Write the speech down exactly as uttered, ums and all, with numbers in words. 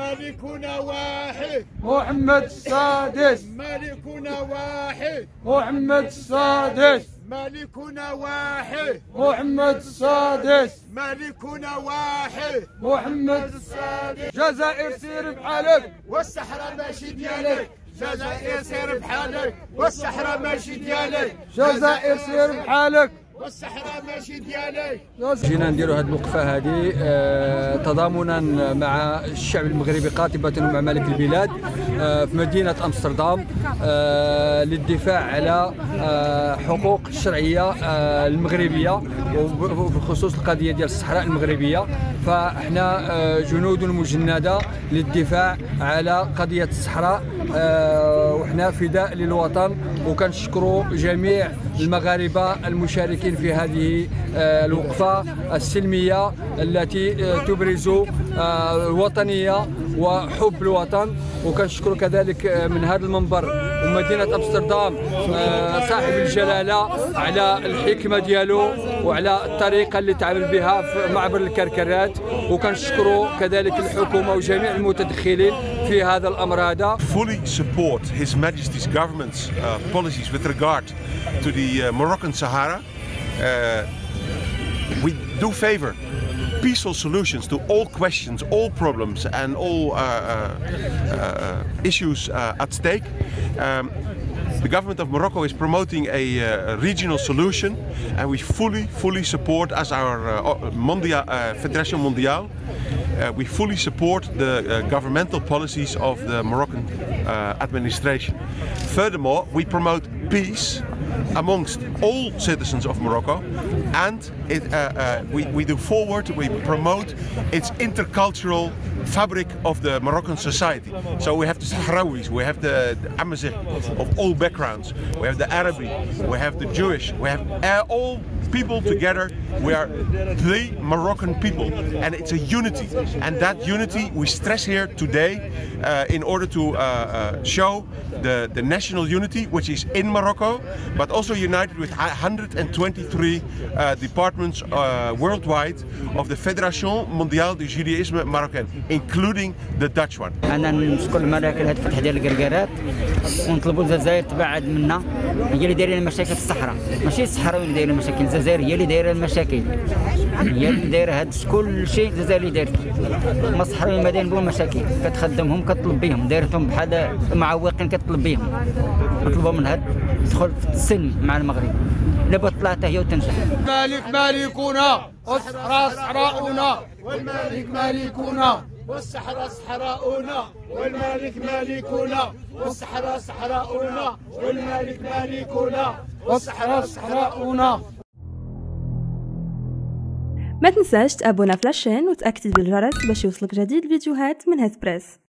مالكنا واحد محمد السادس. مالكنا واحد محمد السادس. مالكنا واحد محمد السادس. مالكنا واحد محمد السادس. جزائر سير بحالك والصحراء ماشي ديالك. جزائر سير بحالك والصحراء ماشي ديالك. جزائر سير بحالك والصحراء ماشي ديالك. جينا نديروا هذه الوقفه هذه آه تضامنا مع الشعب المغربي قاطبه ومع ملك البلاد آه في مدينه امستردام آه للدفاع على آه حقوق الشرعيه آه المغربيه وبخصوص القضيه ديال الصحراء المغربيه. فاحنا آه جنود مجنده للدفاع على قضيه الصحراء آه وحنا فداء للوطن. وكنشكروا جميع المغاربه المشاركين في هذه الوقفة السلمية التي تبرز الوطنية وحب الوطن. وكنشكر كذلك من هذا المنبر ومدينة أمستردام صاحب الجلالة على الحكمة ديالو وعلى الطريقة اللي تعامل بها في معبر الكركرات. وكنشكروا كذلك الحكومة وجميع المتدخلين في هذا الأمر هذا. Fully support His Majesty's government's uh, policies with regard to the uh, Moroccan Sahara. Uh, we do favor peaceful solutions to all questions, all problems and all uh, uh, uh, issues uh, at stake. Um, the government of Morocco is promoting a, uh, a regional solution, and we fully, fully support, as our uh, Mondial, uh, Federation Mondiale, uh, we fully support the uh, governmental policies of the Moroccan uh, administration. Furthermore, we promote peace amongst all citizens of Morocco, and it, uh, uh, we, we do forward, we promote its intercultural fabric of the Moroccan society. So we have the Sahrawis, we have the, the Amazigh of all backgrounds, we have the Arabic, we have the Jewish, we have uh, all people together. We are the Moroccan people, and it's a unity, and that unity we stress here today uh, in order to uh, uh, show the, the national unity which is in Morocco, but also united with one hundred twenty-three uh, departments uh, worldwide of the Fédération Mondiale du Judaïsme Marocain, including the Dutch one. أنا نشكر المراكز هذا الفتح ديال الكركرات ونطلبوا الجزائر تبعد منا. هي اللي دايره المشاكل في الصحراء، ماشي الصحراء اللي دايره المشاكل، الجزائر هي اللي دايره المشاكل، هي اللي دايره هذا كل شيء الجزائر اللي دارت. ما الصحراوي ما دايرين بهم مشاكل، كتخدمهم كتطلب بهم، دايرتهم بحال معوقين كتطلب بهم، مطلوبه من هذا تدخل في السلم مع المغرب. لابد طلعت هي وتنجح. الملك مالكنا والصحراء صحراؤنا والملك مالكنا والصحراء صحراؤنا والملك مالكنا. والصحراء صحراؤنا والملك مالكنا. والصحراء صحراؤنا. ما تنساش تابونا في لاشين وتأكد بالجرس باش يوصلك جديد الفيديوهات من هسبريس.